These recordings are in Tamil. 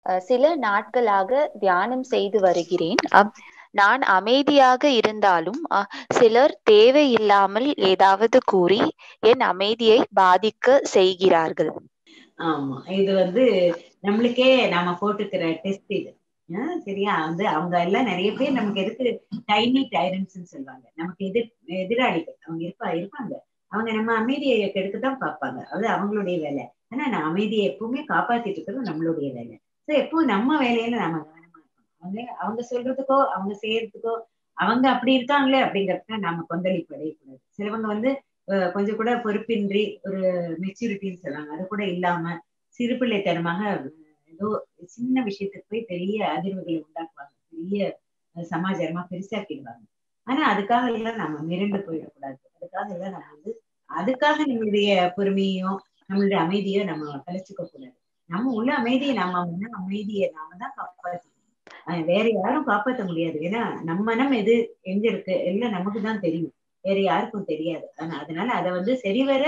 சில நாட்களாக தியானம் செய்து வருகிறேன். நான் அமைதியாக இருந்தாலும் சிலர் தேவையில்லாமல் ஏதாவது கூறி என் அமைதியை பாதிக்க செய்கிறார்கள். ஆமா, இது நம்மளுக்கே நாம போட்டுக்கிற டெஸ்ட் இது. சரியா? அவங்க எல்லாம் நிறைய பேர் நமக்கு எதுக்கு டைனி டைரன்ஸ்ன்னு சொல்லுவாங்க. நமக்கு எதிராளிகள் அவங்க இருப்பாங்க. அவங்க நம்ம அமைதியை கெடுக்கத்தான் பார்ப்பாங்க. அது அவங்களுடைய வேலை. ஆனா நான் அமைதியை எப்பவுமே காப்பாத்திட்டு இருக்கிறது நம்மளுடைய வேலை. சோ எப்பவும் நம்ம வேலையில நாம கவனமா இருக்கணும். அவங்க சொல்றதுக்கோ அவங்க செய்யறதுக்கோ அவங்க அப்படி இருக்காங்களே அப்படிங்கறதுக்கு நாம கொந்தளிப்பு அடையக்கூடாது. சிலவங்க கொஞ்சம் கூட பொறுப்பின்றி ஒரு மெச்சூரிட்டின்னு சொல்லுவாங்க. அது கூட இல்லாம சிறுபிள்ளைத்தனமாக ஏதோ சின்ன விஷயத்துக்கு போய் பெரிய அதிர்வுகளை உண்டாக்குவாங்க. பெரிய சமாச்சாரமா பெருசாக்கிடுவாங்க. ஆனா அதுக்காக எல்லாம் நம்ம மிரண்டு போயிடக்கூடாது. அதுக்காக எல்லாம் நம்ம அதுக்காக நம்மளுடைய பொறுமையோ நம்மளுடைய அமைதியோ நம்ம கலைச்சுக்க கூடாது. நம்ம உள்ள அமைதியை அமைதியை நாம தான் காப்பாற்றணும். வேற யாரும் காப்பாற்ற முடியாது. ஏன்னா நம்ம மனம் எது எங்க இருக்கு எல்லாம் நமக்கு தான் தெரியும். வேற யாருக்கும் தெரியாது. அதனால அதை சரிவர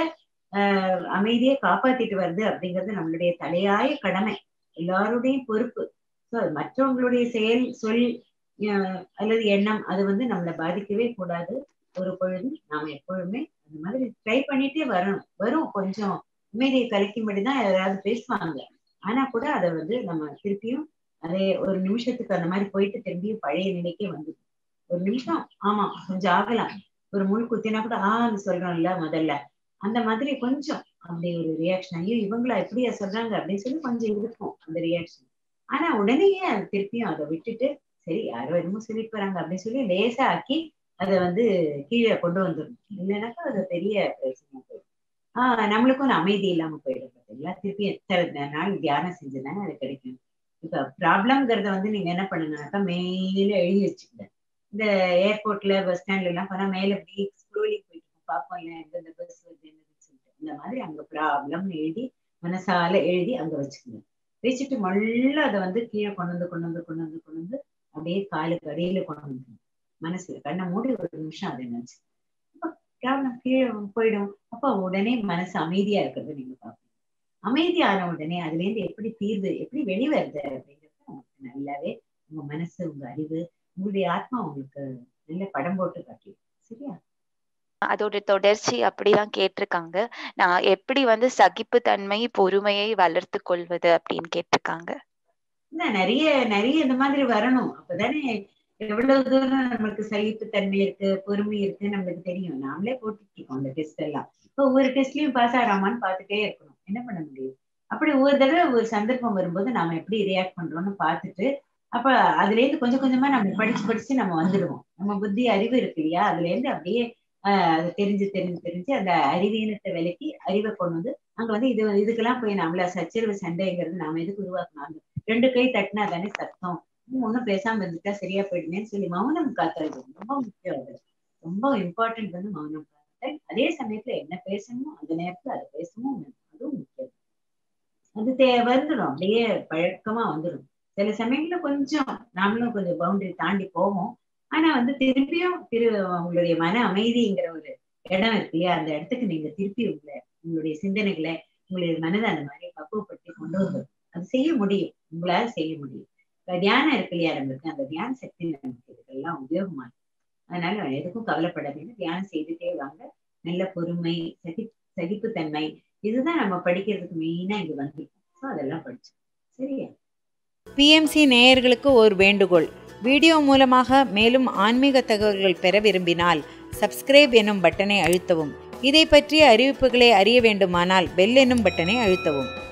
அமைதியை காப்பாத்திட்டு வருது அப்படிங்கிறது நம்மளுடைய தலையாய கடமை, எல்லாருடைய பொறுப்பு. மற்றவங்களுடைய செயல் சொல் அல்லது எண்ணம் அது நம்மளை பாதிக்கவே கூடாது. ஒரு பொழுது நாம எப்பொழுதுமே அந்த மாதிரி ட்ரை பண்ணிட்டே வரும் கொஞ்சம் அமைதியை கலைக்கும்படிதான் யாராவது பேசுவாங்க. ஆனா கூட அதை நம்ம திருப்பியும் அதே ஒரு நிமிஷத்துக்கு அந்த மாதிரி போயிட்டு திரும்பியும் பழைய நிலைக்கே வந்துடும். ஒரு நிமிஷம் ஆமா கொஞ்சம் ஆகலாம். ஒரு முள் குத்தினா கூட சொல்றோம்ல முதல்ல அந்த மாதிரி கொஞ்சம் அப்படி ஒரு ரியாக்ஷன், ஐயோ இவங்களா எப்படியா சொல்றாங்க அப்படின்னு சொல்லி கொஞ்சம் இருக்கும் அந்த ரியாக்ஷன். ஆனா உடனேயே அது திருப்பியும் அதை விட்டுட்டு சரி யாரோ என்னமோ சொல்லிட்டு போறாங்க அப்படின்னு சொல்லி லேசா ஆக்கி அதை கீழே கொண்டு வந்துடும். இல்லைன்னாக்கா அது பெரிய பிரச்சனை போயிடும். நம்மளுக்கும் ஒரு அமைதி இல்லாம போயிடும். எல்லாம் திருப்பி எத்தனை நாள் தியானம் செஞ்சுதானே அது கிடைக்கும். இப்ப ப்ராப்ளம்ங்கிறத நீங்க என்ன பண்ணுங்கனாக்கா மேல எழுதி வச்சுக்கங்க. இந்த ஏர்போர்ட்ல பஸ் ஸ்டாண்ட்ல எல்லாம் போனா மேல இப்படி ஸ்க்ரோலிங் போயிட்டு பார்ப்போம் இல்ல எந்தெந்த பஸ் வருது என்னதுன்னு சொல்லிட்டு இந்த மாதிரி அங்க ப்ராப்ளம் எழுதி மனசால எழுதி அங்க வச்சுக்கணும். வச்சுட்டு மல்ல அதை கீழே கொண்டு வந்து அப்படியே காலுக்கு அடியில கொண்டு வந்து மனசுல கண்ணை மூடி ஒரு நிமிஷம் அதை நினைச்சு ப்ராப்ளம் கீழே போயிடும். அப்ப உடனே மனசு அமைதியா இருக்கிறது நீங்க பார்ப்பீங்க. அமைதியான உடனே அதுல இருந்து எப்படி தீர்வு எப்படி வெளிவருது அப்படிங்கிறது உங்களுக்கு நல்லாவே உங்க மனசு உங்க அறிவு உங்களுடைய ஆத்மா உங்களுக்கு நல்ல படம் போட்டு காட்டிடும். சரியா? அதோட தொடர்ச்சி அப்படிதான் கேட்டிருக்காங்க. நான் எப்படி சகிப்பு தன்மை பொறுமையை வளர்த்து கொள்வது அப்படின்னு கேட்டிருக்காங்க. நிறைய நிறைய இந்த மாதிரி வரணும். அப்பதானே எவ்வளவு தூரம் நம்மளுக்கு சகிப்பு தன்மை இருக்கு பொறுமை இருக்கு நம்மளுக்கு தெரியும். நாமளே போட்டுருக்கோம் அந்த டெஸ்ட் எல்லாம். இப்போ ஒவ்வொரு டெஸ்ட்லயும் பாஸ் ஆறாமான்னு பார்த்துட்டே இருக்கணும். என்ன பண்ண முடியும்? அப்படி ஒவ்வொரு தடவை ஒரு சந்தர்ப்பம் வரும்போது நாம எப்படி ரியாக்ட் பண்றோம்னு பார்த்துட்டு அப்ப அதுல இருந்து கொஞ்சம் கொஞ்சமா நம்ம படிச்சு நம்ம வந்துடுவோம். நம்ம புத்தி அறிவு இருக்கு இல்லையா? அதுல இருந்து அப்படியே அது தெரிஞ்சு அந்த அறிவீனத்தை விலக்கி அறிவை கொண்டு அங்க இதுக்கெல்லாம் போய் நம்மள சச்சரவு சண்டைங்கிறது நாம எதுக்கு உருவாக்கணும்? 2 கை தட்டினா தானே சத்தம். ஒன்னும் பேசாம இருந்துட்டா சரியா போயிடுமேன்னு சொல்லி மௌனம் காத்தல் ரொம்ப முக்கியம். அது ரொம்ப இம்பார்ட்டன்ட் மௌனம் காத்தல். அதே சமயத்துல என்ன பேசணுமோ அந்த நேரத்துல அதை பேசணும், அதுவும் முக்கியம். அது வந்துடும், அப்படியே பழக்கமா வந்துடும். சில சமயங்கள்ல கொஞ்சம் நாமளும் கொஞ்சம் பவுண்டரி தாண்டி போவோம். ஆனா திருப்பியும் உங்களுடைய மன அமைதிங்கிற ஒரு இடம் இருக்கு இல்லையா? அந்த இடத்துக்கு நீங்க திருப்பி உங்களுடைய சிந்தனைகளை உங்களுடைய மனதை அந்த மாதிரி பக்குவப்படுத்தி கொண்டு வந்துடும். அது செய்ய முடியும், உங்களால செய்ய முடியும். தியானம் இருக்கு இல்லையா நம்மளுக்கு, அந்த தியான சக்தி நமக்கு இதுக்கெல்லாம் உபயோகமா இருக்கு. அதனால எதுக்கும் கவலைப்படாதீங்க. தியானம் செய்துட்டே வாங்க. நல்ல பொறுமை சகிப்புத்தன்மை இதுதான் நம்ம படிக்கிறதுக்கு மெயினா இங்க வந்திருக்கும். அதெல்லாம் படிச்சோம். சரியா? பிஎம்சி நேயர்களுக்கு ஒரு வேண்டுகோள். வீடியோ மூலமாக மேலும் ஆன்மீக தகவல்கள் பெற விரும்பினால் சப்ஸ்கிரைப் எனும் பட்டனை அழுத்தவும். இதை பற்றிய அறிவிப்புகளை அறிய வேண்டுமானால் பெல் எனும் பட்டனை அழுத்தவும்.